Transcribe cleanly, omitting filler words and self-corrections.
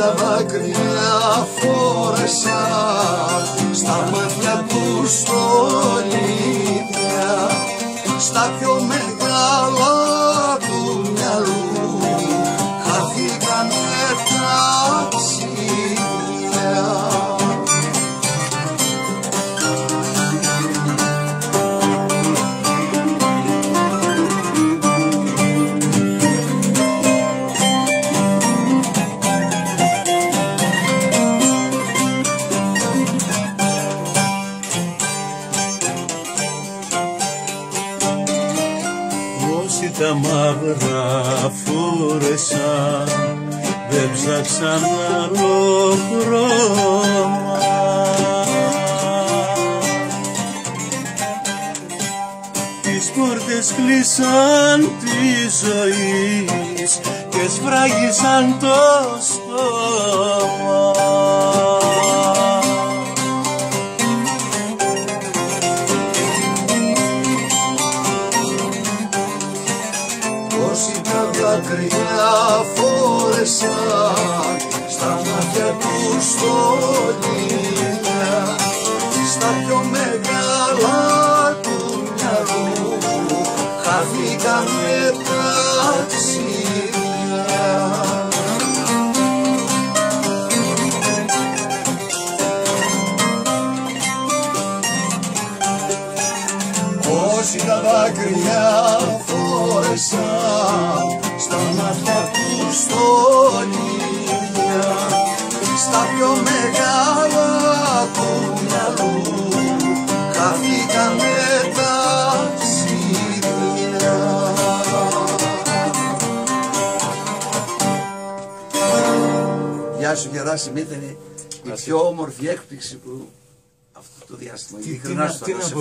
τα δάκρυα φόρεσα, στα μάτια του στολίδια, στα πιο μεγάλα του μυαλού χαθήκανε ταξίδια. Όσοι τα μαύρα φόρεσαν, δεν ψάξαν άλλο χρώμα. Τις πόρτες κλείσαν της ζωής και σφράγισαν το στόμα. Όσοι τα δάκρυα φόρεσαν, στα μάτια του στολίδια, στα πιο μεγάλα του μυαλού χαθήκανε ταξίδια. Όσοι τα δάκρυα φόρεσαν, στα μάτια του στολίδια, στα πιο μεγάλα του μυαλού χαθήκανε ταξίδια. Γεια σου Γεράσιμη, ήταν η πιο όμορφη έκπληξη που αυτό το διάστημα.